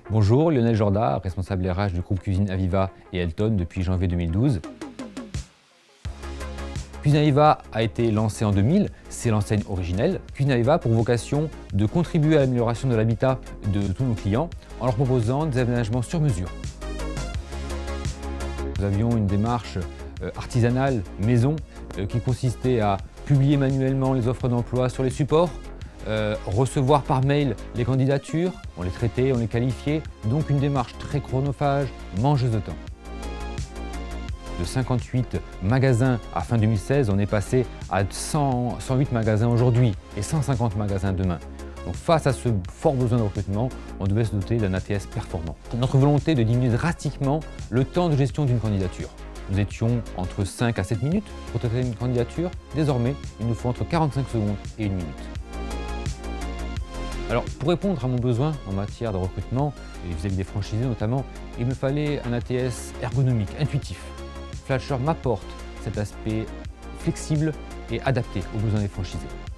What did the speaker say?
Bonjour, Lionel Jorda, responsable RH du groupe Cuisine Aviva et Elton depuis janvier 2012. Cuisine Aviva a été lancée en 2000, c'est l'enseigne originelle. Cuisine Aviva a pour vocation de contribuer à l'amélioration de l'habitat de tous nos clients en leur proposant des aménagements sur mesure. Nous avions une démarche artisanale, maison, qui consistait à publier manuellement les offres d'emploi sur les supports, recevoir par mail les candidatures, on les traitait, on les qualifiait, donc une démarche très chronophage, mangeuse de temps. De 58 magasins à fin 2016, on est passé à 108 magasins aujourd'hui et 150 magasins demain. Donc face à ce fort besoin de recrutement, on devait se doter d'un ATS performant. Notre volonté de diminuer drastiquement le temps de gestion d'une candidature. Nous étions entre 5 à 7 minutes pour traiter une candidature. Désormais, il nous faut entre 45 secondes et 1 minute. Alors, pour répondre à mon besoin en matière de recrutement, et vis-à-vis des franchisés notamment, il me fallait un ATS ergonomique, intuitif. Flatshirt m'apporte cet aspect flexible et adapté aux besoins des franchisés.